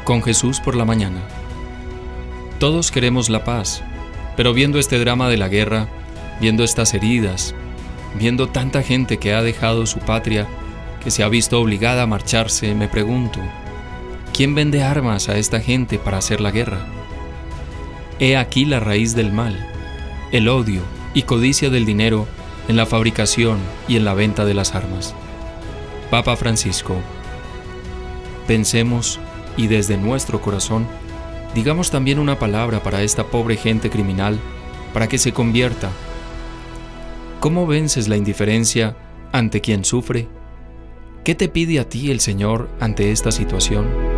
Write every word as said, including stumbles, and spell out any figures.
Con Jesús por la mañana. Todos queremos la paz, pero viendo este drama de la guerra, viendo estas heridas, viendo tanta gente que ha dejado su patria, que se ha visto obligada a marcharse, me pregunto, ¿quién vende armas a esta gente para hacer la guerra? He aquí la raíz del mal, el odio y codicia del dinero en la fabricación y en la venta de las armas. Papa Francisco. Pensemos y desde nuestro corazón digamos también una palabra para esta pobre gente criminal, para que se convierta. ¿Cómo vences la indiferencia ante quien sufre? ¿Qué te pide a ti el Señor ante esta situación?